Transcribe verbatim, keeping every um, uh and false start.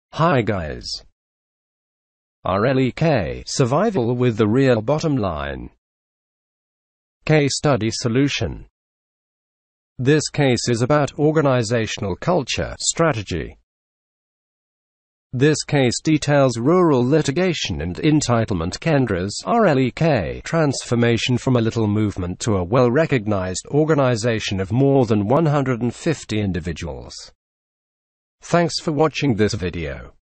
Hi guys. R L E K, survival with the real bottom line. Case study solution. This case is about organizational culture strategy. This case details rural litigation and entitlement Kendra's R L E K transformation from a little movement to a well-recognized organization of more than one hundred fifty individuals. Thanks for watching this video.